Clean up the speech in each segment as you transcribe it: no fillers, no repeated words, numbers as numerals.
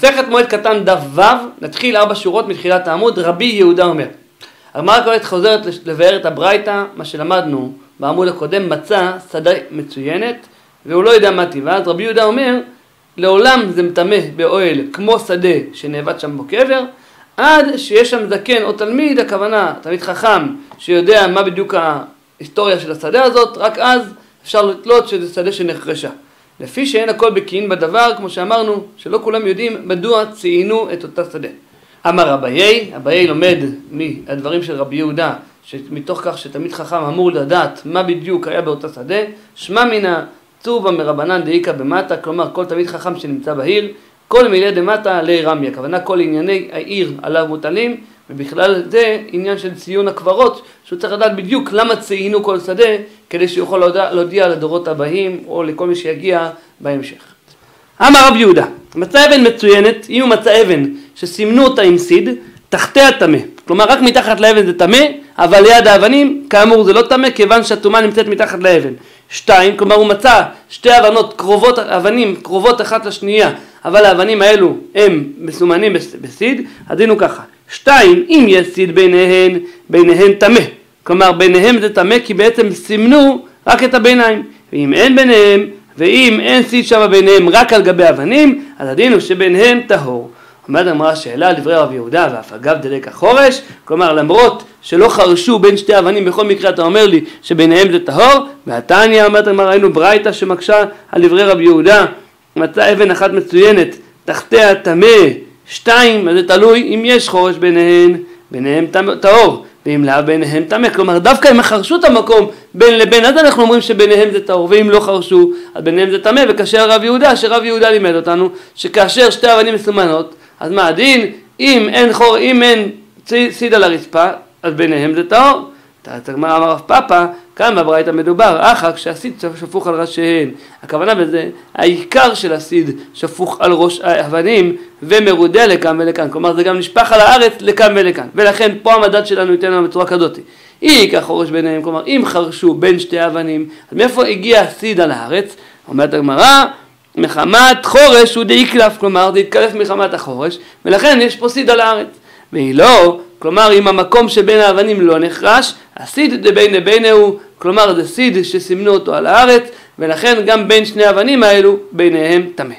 מסכת מועד קטן דף ו', נתחיל 4 שורות מתחילת העמוד. רבי יהודה אומר, הגמרא כעת חוזרת לבאר את הברייתא, מה שלמדנו בעמוד הקודם, מצא שדה מצוינת והוא לא יודע מה טיבה. אז רבי יהודה אומר, לעולם זה מטמא באוהל כמו שדה שנאבד שם בו קבר, עד שיש שם זקן או תלמיד, הכוונה תלמיד חכם שיודע מה בדיוק ההיסטוריה של השדה הזאת, רק אז אפשר לתלות שזה שדה שנחרשה. לפי שאין הכל בקיאים בדבר, כמו שאמרנו, שלא כולם יודעים מדוע ציינו את אותה שדה. אמר אביי לומד מהדברים של רבי יהודה, שמתוך כך שתלמיד חכם אמור לדעת מה בדיוק היה באותה שדה, שמע מינה צובה מרבנן דאיקה במטה, כלומר כל תלמיד חכם שנמצא בעיר, כל מילי דמטה לי רמי, הכוונה כל ענייני העיר עליו מוטלים, ובכלל זה עניין של ציון הקברות, שהוא צריך לדעת בדיוק למה ציינו כל שדה, כדי שיוכל להודיע לדורות הבאים, או לכל מי שיגיע בהמשך. אמר רבי יהודה, מצא אבן מצוינת, אם הוא מצא אבן שסימנו אותה עם סיד, תחתיה טמא. כלומר רק מתחת לאבן זה טמא, אבל ליד האבנים, כאמור זה לא טמא, כיוון שהטומאה נמצאת מתחת לאבן. 2, כלומר הוא מצא שתי אבנים קרובות אחת לשנייה, אבל האבנים האלו הם מסומנים בסיד, הדין הוא ככה. 2, אם יש סיד ביניהן טמא. כלומר ביניהם זה טמא כי בעצם סימנו רק את הביניים. ואם אין ביניהם, ואם אין סיד שם ביניהם רק על גבי אבנים, אז הדין הוא שביניהם טהור. עומד אמרה שאלה על דברי רבי יהודה, ואף אגב דלק החורש, כלומר למרות שלא חרשו בין שתי אבנים, בכל מקרה אתה אומר לי שביניהם זה טהור. והתניא עומד אמרה, ראינו ברייתא שמקשה על דברי רבי יהודה, מצא אבן אחת מצוינת, תחתיה טמא. 2, אז זה תלוי אם יש חורש ביניהם טהור, ואם לא ביניהם טמא. כלומר דווקא אם חרשו את המקום בין לבין, אז אנחנו אומרים שביניהם זה טהור, ואם לא חרשו אז ביניהם זה טמא. וכאשר רב יהודה, שרב יהודה לימד אותנו שכאשר שתי אבנים מסומנות, אז מה הדין? אם אין סיד על הרצפה, אז ביניהם זה טהור. אמר רב פאפא, כאן בברייתא מדובר, אחר כשהסיד שפוך על ראשיהן. הכוונה בזה, העיקר של הסיד שפוך על ראש האבנים ומרודה לכאן ולכאן. כלומר זה גם נשפך על הארץ לכאן ולכאן. ולכן פה המדד שלנו ייתן לנו בצורה כזאת. עיקר חורש ביניהם, כלומר אם חרשו בין שתי אבנים, אז מאיפה הגיע הסיד על הארץ? אומרת הגמרא, מחמת חורש הוא דאיקלף, כלומר זה התקלף מחמת החורש, ולכן יש פה סיד על הארץ. והיא לא, כלומר אם המקום שבין האבנים לא נחרש, הסיד דבין לבינהו, כלומר זה סיד שסימנו אותו על הארץ, ולכן גם בין שני האבנים האלו ביניהם טמא.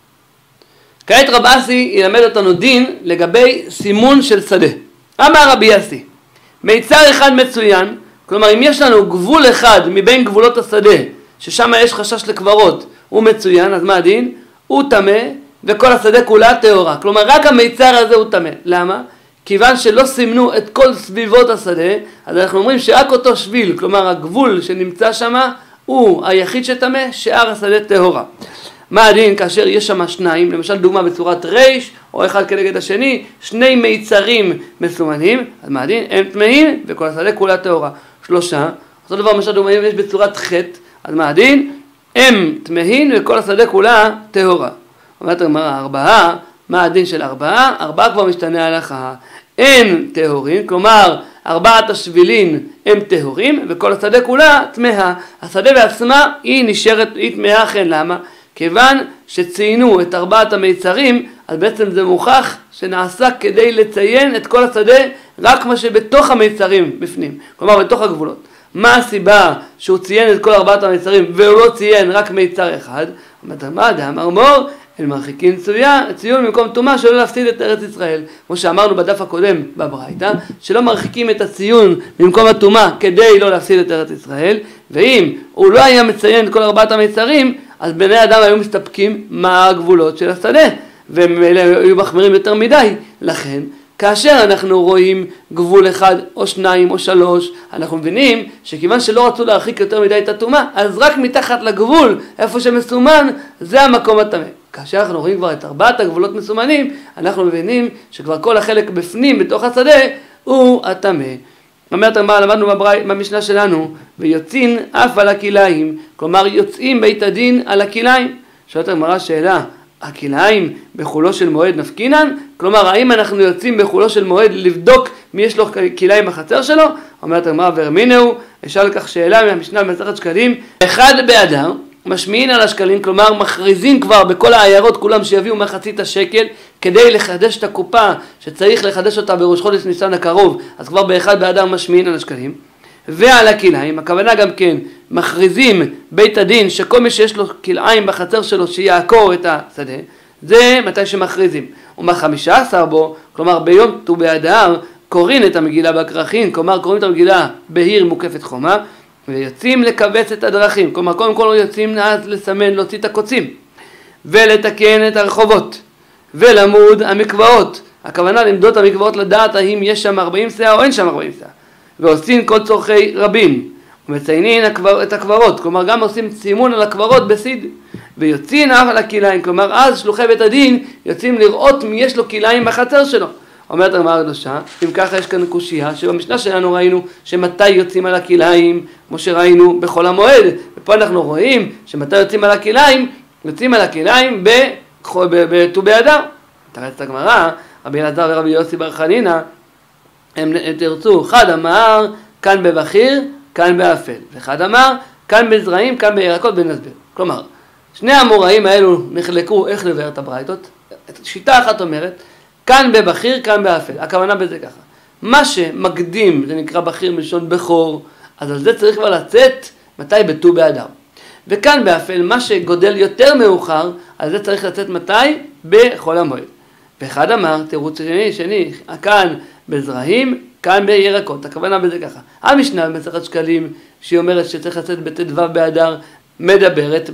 כעת רב אסי ילמד אותנו דין לגבי סימון של שדה. אמר רבי אסי, מיצר אחד מצוין, כלומר אם יש לנו גבול אחד מבין גבולות השדה, ששם יש חשש לקברות, הוא מצוין, אז מה הדין? הוא טמא, וכל השדה כולה טהורה. כלומר רק המיצר הזה הוא טמא. למה? כיוון שלא סימנו את כל סביבות השדה, אז אנחנו אומרים שרק אותו שביל, כלומר הגבול שנמצא שם, הוא היחיד שטמא, שאר השדה טהורה. מה הדין כאשר יש שם שניים, למשל דוגמה בצורת ריש, או אחד כנגד השני, שני מיצרים מסומנים, אז מה הדין? הם טמאים, וכל השדה כולה טהורה. 3, אותו דבר למשל דוגמה יש בצורת חטא, אז מה הדין? הם טמאים וכל השדה כולה טהורה. אומרת הגמרא 4, מה הדין של 4? 4 כבר משתנה ההלכה. אין טהורים, כלומר 4 השבילין הם טהורים וכל השדה כולה טמאה. השדה בעצמה היא נשארת, היא טמאה אכן. למה? כיוון שציינו את 4 המיצרים, אז בעצם זה מוכח שנעשה כדי לציין את כל השדה, רק מה שבתוך המיצרים בפנים, כלומר בתוך הגבולות. מה הסיבה שהוא ציין את כל 4 המיצרים והוא לא ציין רק מיצר אחד? אומרת מה דאמר מור, אל מרחיקין ציון במקום טומאה שלא להפסיד את ארץ ישראל. כמו שאמרנו בדף הקודם בברייתא, שלא מרחיקים את הציון במקום הטומאה כדי לא להפסיד את ארץ ישראל, ואם הוא לא היה מציין את כל 4 המיצרים, אז בני אדם היו מסתפקים מה הגבולות של השדה, והם היו מחמירים יותר מדי. לכן כאשר אנחנו רואים גבול 1 או 2 או 3, אנחנו מבינים שכיוון שלא רצו להרחיק יותר מדי את הטומאה, אז רק מתחת לגבול, איפה שמסומן, זה המקום הטמא. כאשר אנחנו רואים כבר את 4 הגבולות מסומנים, אנחנו מבינים שכבר כל החלק בפנים, בתוך השדה, הוא הטמא. אומרת הגמרא, למדנו במשנה שלנו, ויוצאים אף על הכליים, כלומר יוצאים בית הדין על הכליים. שואלת הגמרא שאלה, הכליים בחולו של מועד נפקינן? כלומר, האם אנחנו יוצאים בחולו של מועד לבדוק מי יש לו כליים בחצר שלו? אומרת הגמרא, ורמינהו, אשאל כך שאלה מהמשנה במסכת שקלים, אחד באדר, משמיעים על השקלים, כלומר מכריזים כבר בכל העיירות כולם שיביאו מחצית השקל כדי לחדש את הקופה שצריך לחדש אותה בראש חודש ניסן הקרוב, אז כבר באחד באדר משמיעים על השקלים. ועל הכלאיים, הכוונה גם כן, מכריזים בית הדין שכל מי שיש לו כלאיים בחצר שלו שיעקור את השדה, זה מתי שמכריזים. ומה-15 בו, כלומר ביום ט"ו באדר, קוראים את המגילה בכרכין, כלומר קוראים את המגילה בהיר מוקפת חומה, ויוצאים לקבץ את הדרכים, כלומר קודם כל יוצאים אז לסמן, להוציא את הקוצים, ולתקן את הרחובות, ולמוד המקוואות, הכוונה למדוד המקוואות לדעת האם יש שם 40 סאה או אין שם 40 סאה, ועושים כל צורכי רבים, ומציינים את הקברות, כלומר גם עושים סימון על הקברות בסיד, ויוצאים אף על הכלאיים, כלומר אז שלוחי בית הדין יוצאים לראות מי יש לו כלאיים בחצר שלו. אומרת הגמרא הקדושה, אם ככה יש כאן קושייה, שבמשנה שלנו ראינו שמתי יוצאים על הכלאיים, כמו שראינו בחול המועד, ופה אנחנו רואים שמתי יוצאים על הכלאיים, יוצאים על הכלאיים בט"ו באדר. תרצת הגמרא, רבי אלעזר ורבי יוסי בר חנינא, הם תרצו, אחד אמר כאן בבחיר, כאן באפל, ואחד אמר כאן בזרעים, כאן בירקות, בנסביר. כלומר, שני המוראים האלו נחלקו איך לבאר את הברייתות. שיטה אחת אומרת, כאן בבחיר, כאן באפל. הכוונה בזה ככה. מה שמקדים, זה נקרא בחיר מלשון בכור, אז על זה צריך כבר לצאת מתי בט"ו באדר. וכאן באפל, מה שגודל יותר מאוחר, על זה צריך לצאת מתי בחול המועד. ואחד אמר, תירוץ שני, כאן בזרעים, כאן בירקות. הכוונה בזה ככה. המשנה במסכת שקלים, שהיא אומרת שצריך לצאת בט"ו באדר, מדברת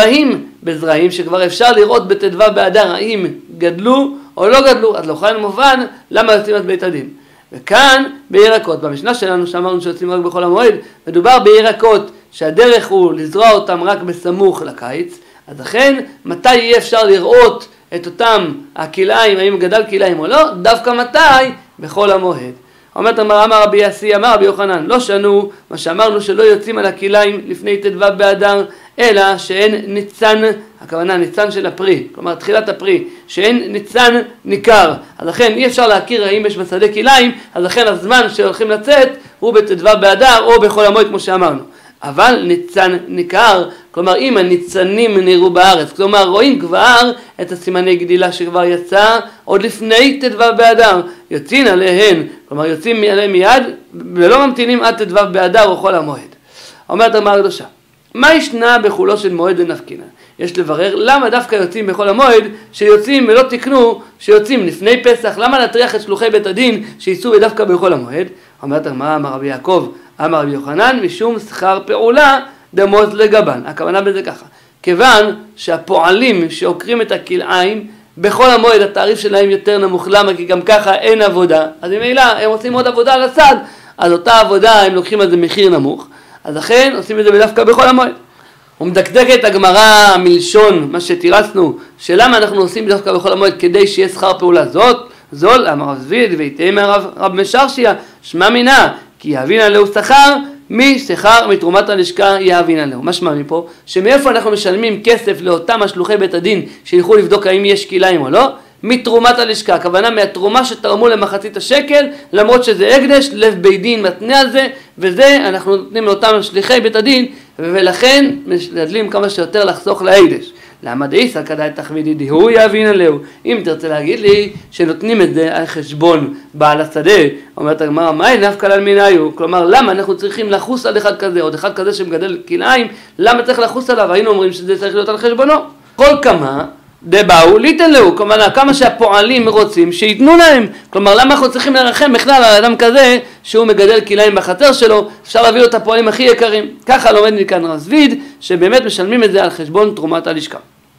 בזרעים שכבר אפשר לראות בט"ו באדר האם גדלו או לא גדלו, אז לא כאן מובן למה יוצאים את בית הדין. וכאן בירקות, במשנה שלנו שאמרנו שיוצאים רק בחול המועד, מדובר בירקות שהדרך הוא לזרוע אותם רק בסמוך לקיץ, אז לכן מתי יהיה אפשר לראות את אותם הכלאיים, האם גדל כלאיים או לא, דווקא מתי? בחול המועד. אומרת אמר רבי יסי, אמר רבי יוחנן, לא שנו מה שאמרנו שלא יוצאים על הכלאיים לפני ט"ו באדר, אלא שאין ניצן, הכוונה ניצן של הפרי, כלומר תחילת הפרי, שאין ניצן ניכר, אז לכן אי אפשר להכיר האם יש בשדה כלאיים, אז לכן הזמן שהולכים לצאת הוא בט"ו באדר או בחול המועד כמו שאמרנו. אבל ניצן ניכר, כלומר אם הניצנים נראו בארץ, כלומר רואים כבר את הסימני גדילה שכבר יצא עוד לפני ט"ו באדר, יוצאים עליהן, כלומר יוצאים עליהם מיד ולא ממתינים עד ט"ו באדר או חול המועד. אומרת הגמרא הקדושה, מה ישנה בחולו של מועד דנפקינא? יש לברר למה דווקא יוצאים בחול המועד שיוצאים ולא תקנו שיוצאים לפני פסח, למה להטריח את שלוחי בית הדין שיצאו דווקא בחול המועד? אומרת הגמרא, אמר רבי יעקב, אמר רבי יוחנן, משום שכר פעולה דמוז לגבן. הכוונה בזה ככה, כיוון שהפועלים שעוקרים את הכלאיים בכל המועד התעריף שלהם יותר נמוך, למה? כי גם ככה אין עבודה, אז ממילא הם עושים עוד עבודה על הצד, אז אותה עבודה הם לוקחים על זה מחיר נמוך, אז לכן עושים את זה דווקא בכל המועד. ומדקדקת הגמרא מלשון מה שתירצנו, שלמה אנחנו עושים דווקא בכל המועד כדי שיהיה שכר פעולה זול, אמר רב זביד ויתאמר רב משרשיה, שמע מינה, כי יהבינן להו שכר, משכר מתרומת הלשכה יהבינן להו. משמע מפה, שמאיפה אנחנו משלמים כסף לאותם השלוחי בית הדין שילכו לבדוק האם יש כלאיים או לא? מתרומת הלשכה, הכוונה מהתרומה שתרמו למחצית השקל, למרות שזה הקדש, לב בית דין מתנה על זה, וזה אנחנו נותנים לאותם שליחי בית הדין, ולכן משתדלים כמה שיותר לחסוך להקדש. למה דאיסא כדאי תחמידי דהוא יהבינן להו? אם תרצה להגיד לי שנותנים את זה על חשבון בעל השדה, אומרת הגמרא, מאי נפקא לן מינהו? כלומר, למה אנחנו צריכים לחוס על אחד כזה, עוד אחד כזה שמגדל כלאיים, למה צריך לחוס עליו? היינו אומרים שזה צריך להיות על חשבונו. כל כמה דבאו ליתן להו, כלומר כמה שהפועלים רוצים שיתנו להם, כלומר למה אנחנו צריכים לרחם בכלל על אדם כזה שהוא מגדל כלאיים בחצר שלו, אפשר להביא לו את הפועלים הכי יקרים. ככה לומד מכאן רב זביד שבאמת משלמים את זה על חשבון תרומת הלשכה.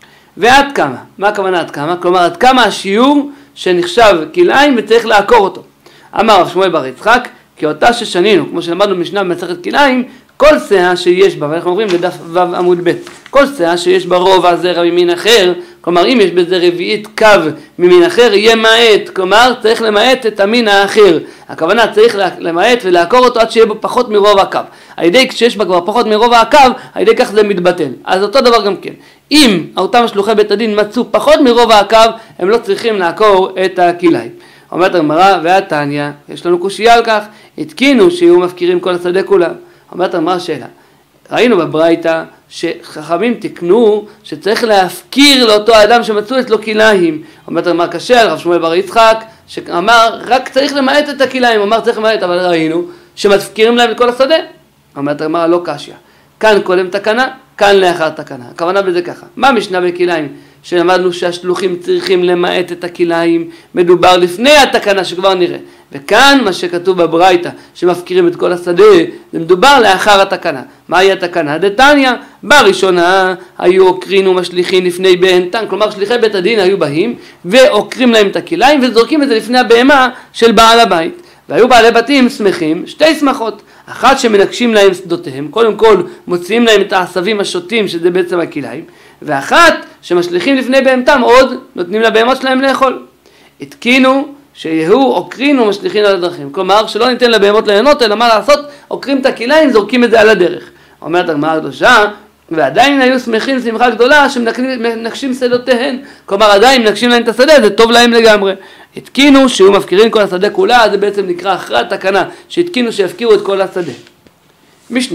ועד כמה? מה הכוונה עד כמה? כלומר עד כמה השיעור שנחשב כלאיים וצריך לעקור אותו. אמר רב שמואל בר יצחק, כי אותה ששנינו, כמו שלמדנו משנה במסכת כלאיים, כל שאה שיש בה, ואנחנו עוברים לדף ו' עמוד ב', כל שאה שיש בה רובע זרע ממין אחר, כלומר אם יש בזה רביעית קו ממין אחר יהיה מעט, כלומר צריך למעט את המין האחר, הכוונה צריך למעט ולעקור אותו עד שיהיה בו פחות מרובע הקו, על ידי כשיש בה כבר פחות מרובע הקו, על ידי כך זה מתבטל. אז אותו דבר גם כן, אם אותם שלוחי בית הדין מצאו פחות מרובע הקו, הם לא צריכים לעקור את הכלאיים. אומרת הגמרא, והתניא, יש לנו קושייה על כך, התקינו שיהיו מפקירים כל השדה כולם. אומרת הגמרא שאלה, ראינו בברייתא שחכמים תקנו שצריך להפקיר לאותו האדם שמצאו אצלו כליים. אומרת הגמרא קשה על רב שמואל בר יצחק שאמר רק צריך למעט את הכליים, אמר צריך למעט, אבל ראינו שמפקירים להם את כל השדה. אומרת הגמרא לא קשיא, כאן קודם תקנה, כאן לאחר תקנה. הכוונה בזה ככה, מה משנה בכליים? שלמדנו שהשלוחים צריכים למעט את הכליים, מדובר לפני התקנה שכבר נראה. וכאן מה שכתוב בברייתא שמפקירים את כל השדה, זה מדובר לאחר התקנה. מהי התקנה? דתניא, בראשונה היו עוקרין ומשליחין לפני בהמתן, כלומר שליחי בית הדין היו באים ועוקרים להם את הכליים וזורקים את זה לפני הבהמה של בעל הבית. והיו בעלי בתים שמחים, שתי שמחות, אחת שמנקשים להם שדותיהם, קודם כל מוציאים להם את העשבים השוטים שזה בעצם הכליים, ואחת שמשליחים לפני בהמתם עוד נותנים לבהמות שלהם לאכול. התקינו שיהיו עוקרין ומשליחין על הדרכים, כלומר שלא ניתן לבהמות ליהנות אלא מה לעשות, עוקרים את הכליים, זורקים את זה על הדרך. אומרת הגמרא הקדושה, ועדיין היו שמחים שמחה גדולה שמנקשים שדותיהן, כלומר עדיין מנקשים להם את השדה, זה טוב להם לגמרי. התקינו שיהיו מפקירים כל השדה כולה, זה בעצם נקרא אחרי תקנה, שהתקינו שיפקירו את כל השדה. משנה,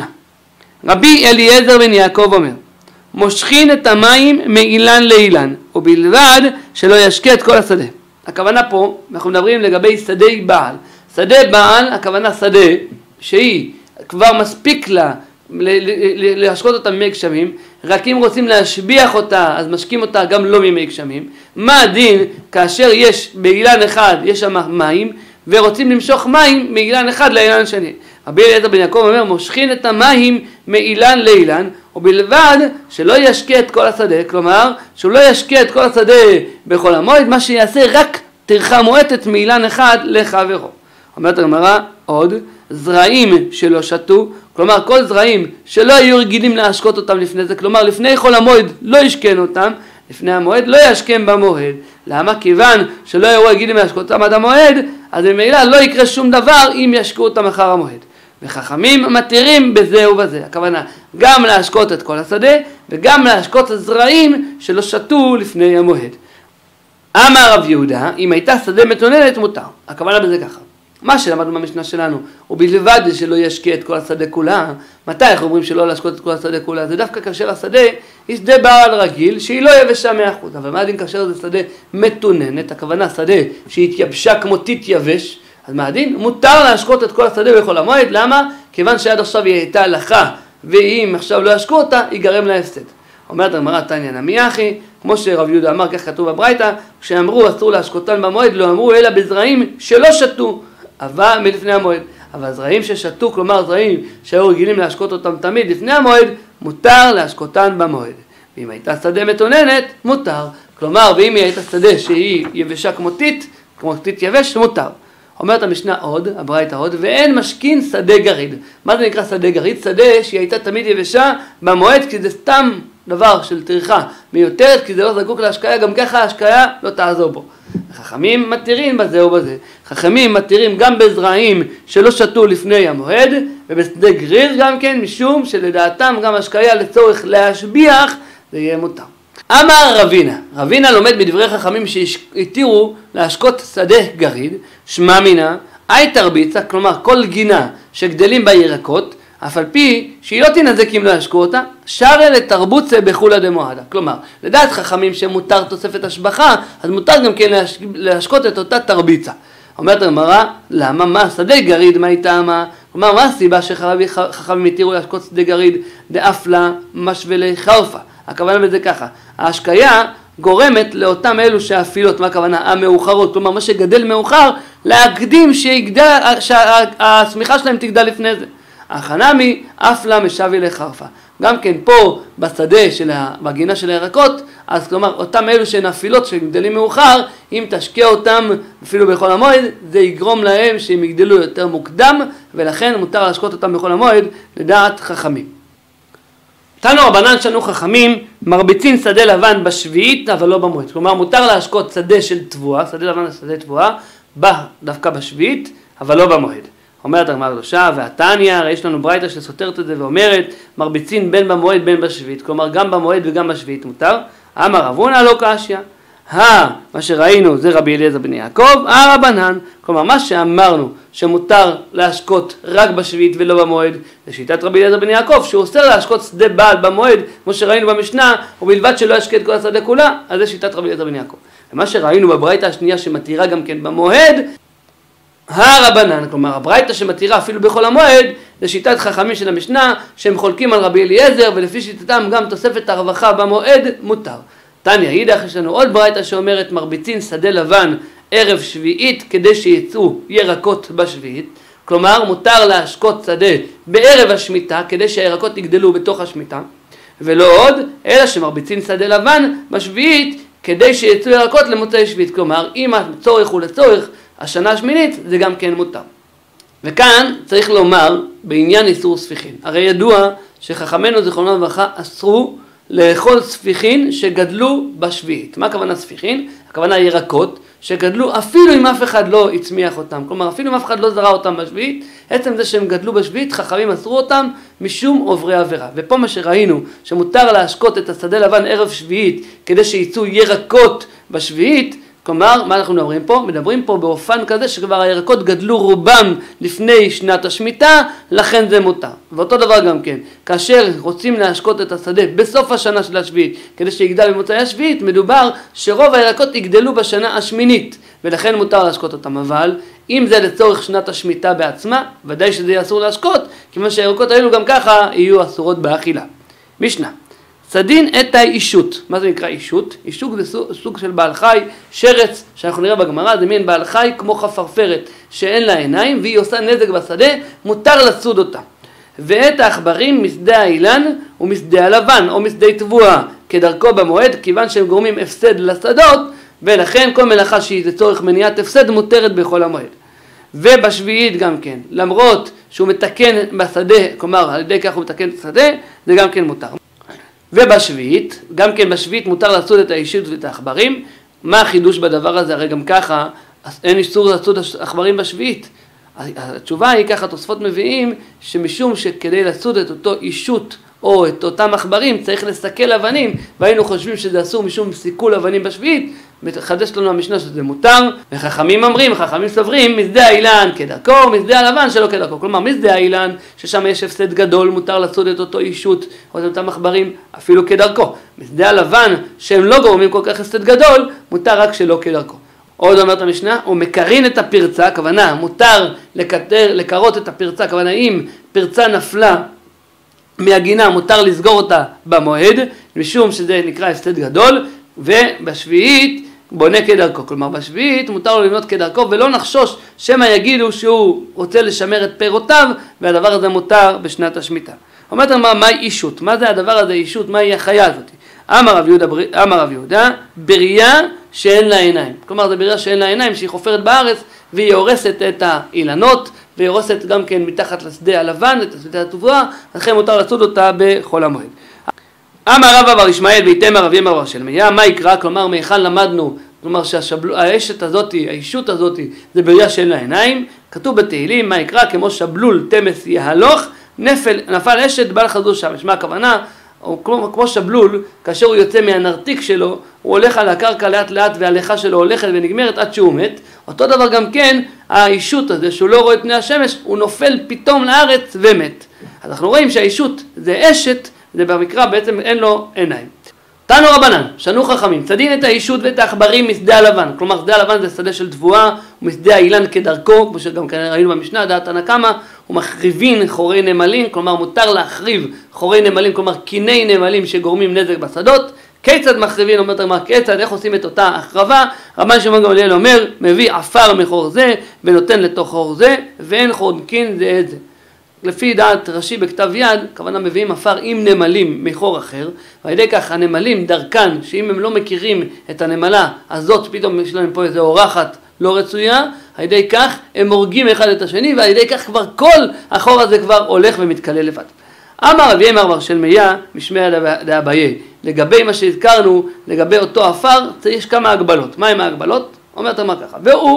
רבי אליעזר בן יעקב אומר, מושכין את המים מאילן לאילן, ובלבד שלא ישקה את כל השדה. הכוונה פה, אנחנו מדברים לגבי שדה בעל. שדה בעל, הכוונה שדה שהיא כבר מספיק לה להשקות אותה ממי גשמים, רק אם רוצים להשביח אותה אז משקים אותה גם לא ממי גשמים. מה הדין כאשר יש באילן אחד יש שם מים ורוצים למשוך מים מאילן אחד לאילן שני? רבי אליעזר בן יעקב אומר מושכין את המים מאילן לאילן ובלבד שלא ישקה את כל השדה, כלומר שהוא לא ישקה את כל השדה בכל המועד, מה שיעשה רק טרחה מועטת מאילן אחד לחברו. אומרת הגמרא עוד, זרעים שלא שתו, כלומר כל זרעים שלא היו רגילים להשקות אותם לפני זה, כלומר לפני חול המועד לא ישקן אותם, לפני המועד לא ישקם במועד. למה? כיוון שלא היו רגילים להשקות אותם עד המועד, אז במילא לא יקרה שום דבר אם ישקו אותם אחר המועד. וחכמים מתירים בזה ובזה, הכוונה גם להשקות את כל השדה וגם להשקות הזרעים שלא שתו לפני המועד. אמר רב יהודה, אם הייתה שדה מתוננת מותר. הכוונה בזה ככה, מה שלמדנו במשנה שלנו, ובלבד שלא ישקה את כל השדה כולה. מתי אנחנו אומרים שלא להשקות את כל השדה כולה? זה דווקא כאשר השדה היא שדה בעל רגיל שהיא לא יבשה 100%. אבל מה הדין כאשר זה שדה מתוננת? הכוונה שדה שהתייבשה כמו תתייבש, אז מה הדין? מותר להשקות את כל השדה בכל המועד. למה? כיוון שעד עכשיו היא הייתה הלכה, ואם עכשיו לא ישקו אותה ייגרם לה הפסד. אומרת הגמרא תניא נמי אחי, כמו שרב יהודה אמר, כך כתוב בברייתא, כשאמרו אסור להשקותן במועד לא אמרו אלא בזרעים שלא שתו אבל מלפני המועד. אבל זרעים ששתו, כלומר זרעים שהיו רגילים להשקות אותם תמיד לפני המועד, מותר להשקותן במועד. ואם הייתה שדה מתוננת, מותר. כלומר, ואם היא הייתה שדה שהיא יבשה כמו תית יבש, מותר. אומרת המשנה עוד, הברייתא עוד, ואין משכין שדה גריד. מה זה נקרא שדה גריד? שדה שהיא הייתה תמיד יבשה במועד, כי זה סתם דבר של טרחה מיותרת, כי זה לא זקוק להשקיה, גם ככה ההשקיה לא תעזור בו. חכמים מתירים בזה ובזה. חכמים מתירים גם בזרעים שלא שתו לפני המועד, ובשדה גריד גם כן, משום שלדעתם גם השקיה לצורך להשביח, זה יהיה מותר. אמר רבינה לומד מדברי חכמים שהתירו להשקות שדה גריד, שמע מינה, אי תרביצה, כלומר כל גינה שגדלים בה ירקות, אף על פי שהיא לא תנזק אם לא ישקו אותה, שרה לתרבוצה בחולה דמועדה. כלומר, לדעת חכמים שמותר תוספת השבחה, אז מותר גם כן להשקות את אותה תרביצה. אומרת הגמרא, למה? מה? שדה גריד, מה הייתה מה? כלומר, מה הסיבה שחכמים התירו להשקות שדה גריד דאפלה משוולי חרפה? הכוונה בזה ככה, ההשקיה גורמת לאותם אלו שהאפילות, מה הכוונה? המאוחרות, כלומר מה שגדל מאוחר, להקדים שהשמיכה שלהם תגדל לפני זה. החנמי אפלה משווה לחרפה. גם כן פה בשדה בגינה של הירקות, אז כלומר אותם אלו שהן אפילות שגדלים מאוחר, אם תשקיע אותם אפילו בכל המועד, זה יגרום להם שהם יגדלו יותר מוקדם, ולכן מותר להשקות אותם בכל המועד לדעת חכמים. תנו רבנן שנו חכמים, מרביצים שדה לבן בשביעית אבל לא במועד. כלומר מותר להשקות שדה של תבואה, שדה לבן שדה תבואה, דווקא בשביעית אבל לא במועד. אומרת הגמרא הקדושה, והתניא, יש לנו ברייתא שסותרת את זה ואומרת, מרביצין בין במועד בין בשביעית, כלומר גם במועד וגם בשביעית מותר. אמר רב הונא לא קשיא, מה שראינו זה רבי אליעזר בן יעקב, הרבנן, כלומר מה שאמרנו שמותר להשקות רק בשביעית ולא במועד, זה שיטת רבי אליעזר בן יעקב, שהוא אוסר להשקות שדה בעל במועד, כמו שראינו במשנה, ובלבד שלא ישקה את כל השדה כולה, אז זה שיטת רבי אליעזר בן יעקב. ומה שראינו בברייתא השנייה שמתירה גם כן במועד, הרבנן, כלומר הברייתא שמתירה אפילו בחול המועד, זה שיטת חכמים של המשנה, שהם חולקים על רבי אליעזר, ולפי שיטתם גם תוספת הרווחה במועד מותר. תניא אידך, יש לנו עוד ברייתא שאומרת מרביצין שדה לבן ערב שביעית כדי שיצאו ירקות בשביעית, כלומר מותר להשקות שדה בערב השמיטה כדי שהירקות יגדלו בתוך השמיטה, ולא עוד, אלא שמרביצין שדה לבן בשביעית כדי שיצאו ירקות למוצאי שביעית, כלומר אם הצורך הוא לצורך השנה השמינית זה גם כן מותר. וכאן צריך לומר בעניין איסור ספיחין, הרי ידוע שחכמינו זיכרונם לברכה אסרו לאכול ספיחין שגדלו בשביעית. מה הכוונה ספיחין? הכוונה ירקות שגדלו אפילו אם אף אחד לא הצמיח אותם, כלומר אפילו אם אף אחד לא זרע אותם בשביעית, עצם זה שהם גדלו בשביעית חכמים אסרו אותם משום עוברי עבירה. ופה מה שראינו שמותר להשקות את השדה לבן ערב שביעית כדי שיצאו ירקות בשביעית, כלומר, מה אנחנו מדברים פה? מדברים פה באופן כזה שכבר הירקות גדלו רובם לפני שנת השמיטה, לכן זה מותר. ואותו דבר גם כן, כאשר רוצים להשקות את השדה בסוף השנה של השביעית, כדי שיגדל במוצאי השביעית, מדובר שרוב הירקות יגדלו בשנה השמינית, ולכן מותר להשקות אותם. אבל אם זה לצורך שנת השמיטה בעצמה, ודאי שזה יהיה אסור להשקות, כיוון שהירקות האלו גם ככה יהיו אסורות באכילה. משנה. סדין את האישות. מה זה נקרא אישות? אישות זה סוג של בעל חי, שרץ, שאנחנו נראה בגמרא, זה מין בעל חי כמו חפרפרת שאין לה עיניים והיא עושה נזק בשדה, מותר לצוד אותה. ואת העכברים משדה האילן ומשדה הלבן או משדה תבואה כדרכו במועד, כיוון שהם גורמים הפסד לשדות, ולכן כל מלאכה שהיא לצורך מניעת הפסד מותרת בכל המועד. ובשביעית גם כן, למרות שהוא מתקן בשדה, כלומר על ידי כך הוא מתקן את השדה, זה גם כן מותר. ובשביעית, גם כן בשביעית מותר לצוד את האישות ואת העכברים. מה החידוש בדבר הזה? הרי גם ככה אין איסור לצוד עכברים בשביעית. התשובה היא ככה, תוספות מביאים שמשום שכדי לצוד את אותו אישות או את אותם עכברים צריך לסכל אבנים, והיינו חושבים שזה אסור משום סיכול אבנים בשביעית, מחדש לנו המשנה שזה מותר, וחכמים אומרים, חכמים סוברים, משדה האילן כדרכו, משדה הלבן שלא כדרכו. כלומר, משדה האילן, ששם יש הפסד גדול, מותר לצוד את אותו אישות או את אותם עכברים אפילו כדרכו. משדה הלבן, שהם לא גורמים כל כך הפסד גדול, מותר רק שלא כדרכו. עוד אומרת המשנה, הוא מקרין את הפרצה, הכוונה, מותר לקרות את הפרצה, הכוונה, אם פרצה נפלה מהגינה, מותר לסגור אותה במועד, משום שזה נקרא הפסד גדול, ובשביעית בונה כדרכו. כלומר, בשביעית מותר לו לבנות כדרכו, ולא נחשוש שמא יגידו שהוא רוצה לשמר את פירותיו, והדבר הזה מותר בשנת השמיטה. אומרת מה אישות? מה זה הדבר הזה אישות? מה היא החיה הזאת? אמר רב יהודה, בריאה שאין לה עיניים. כלומר, זה בריאה שאין לה עיניים, שהיא חופרת בארץ, והיא הורסת את האילנות, והיא הורסת גם כן מתחת לשדה הלבן, את השדה התבואה, לכן מותר לצוד אותה בחול המועד. אמר רבא בר ישמעאל ואיתמר רב ימר בר שלמיה, מה יקרא? כלומר, מהיכן למדנו, כלומר שהאשת הזאת, האישות הזאת, זה בריאה שאין לה עיניים. כתוב בתהילים, מה יקרא? כמו שבלול תמס יהלוך, נפל אשת בל חזו שמש. מה הכוונה? כמו שבלול, כאשר הוא יוצא מהנרתיק שלו, הוא הולך על הקרקע לאט לאט וההליכה שלו הולכת ונגמרת עד שהוא מת. אותו דבר גם כן, האישות הזה שהוא לא רואה את פני השמש, הוא נופל פתאום לארץ ומת. אז אנחנו רואים שהאישות זה אשת, זה במקרא בעצם אין לו עיניים. תנו רבנן, שנו חכמים, צדין את האישות ואת העכברים משדה הלבן. כלומר, שדה הלבן זה שדה של תבואה, ומשדה האילן כדרכו, כמו שגם כאן ראינו במשנה, דעת תנא קמא, ומחריבין חורי נמלים, כלומר מותר להחריב חורי נמלים, כלומר קיני נמלים שגורמים נזק בשדות. כיצד מחריבין? אומרת מה כיצד, איך עושים את אותה החרבה? רבן שמעון גמליאל אומר, מביא עפר מחור זה ונותן לתוך חור זה, ואין חונקין זה את זה. לפי דעת רש"י בכתב יד, כוונה מביאים עפר עם נמלים מחור אחר, ועל ידי כך הנמלים דרכן, שאם הם לא מכירים את הנמלה הזאת, פתאום יש להם פה איזו אורחת לא רצויה, על ידי כך הם הורגים אחד את השני, ועל ידי כך כבר כל החור הזה כבר הולך ומתקלה לבד. אמר רבי ימר בר שלמיה משמע דאביי, לגבי מה שהזכרנו, לגבי אותו עפר, יש כמה הגבלות. מה הם ההגבלות? אומרת מה ככה, והוא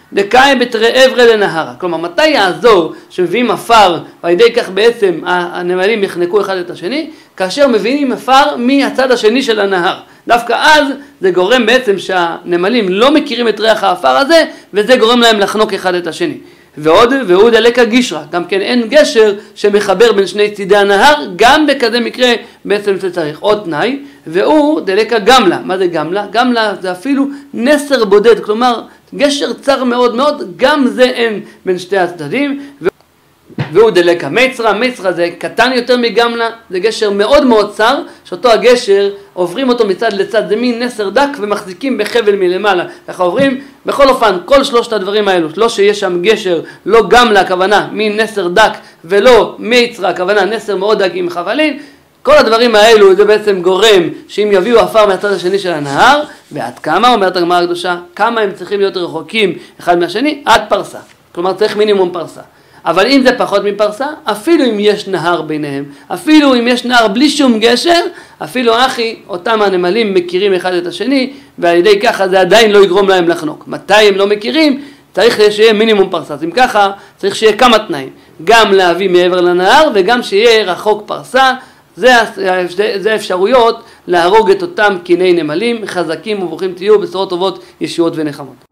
דקאי בתרי עברי לנהרה. כלומר, מתי יעזור שמביאים עפר, ועל ידי כך בעצם הנמלים יחנקו אחד את השני? כאשר מביאים עפר מהצד השני של הנהר. דווקא אז זה גורם בעצם שהנמלים לא מכירים את ריח העפר הזה, וזה גורם להם לחנוק אחד את השני. והוא דלקה גישרה, גם כן אין גשר שמחבר בין שני צידי הנהר, גם בכזה מקרה בעצם זה צריך עוד תנאי, והוא דלקה גמלה. מה זה גמלה? גמלה זה אפילו נסר בודד, כלומר גשר צר מאוד מאוד, גם זה אין בין שתי הצדדים. והוא דלקה מצרה, מצרה זה קטן יותר מגמלה, זה גשר מאוד מאוד צר, שאותו הגשר עוברים אותו מצד לצד, זה מין נסר דק ומחזיקים בחבל מלמעלה, ככה עוברים. בכל אופן, כל שלושת הדברים האלו, לא שיש שם גשר, לא גמלה הכוונה מין נסר דק, ולא מצרה הכוונה נסר מאוד דק עם חבלין, כל הדברים האלו זה בעצם גורם שאם יביאו עפר מהצד השני של הנהר, ועד כמה, אומרת הגמרא הקדושה, כמה הם צריכים להיות רחוקים אחד מהשני? עד פרסה, כלומר צריך מינימום פרסה. אבל אם זה פחות מפרסה, אפילו אם יש נהר ביניהם, אפילו אם יש נהר בלי שום גשר, אפילו אחי, אותם הנמלים מכירים אחד את השני, ועל ידי ככה זה עדיין לא יגרום להם לחנוק. מתי הם לא מכירים? צריך שיהיה מינימום פרסה. אז אם ככה, צריך שיהיה כמה תנאים. גם להביא מעבר לנהר, וגם שיהיה רחוק פרסה. זה אפשרויות להרוג את אותם קיני נמלים, חזקים וברוכים תהיו, בשורות טובות, ישועות ונחמות.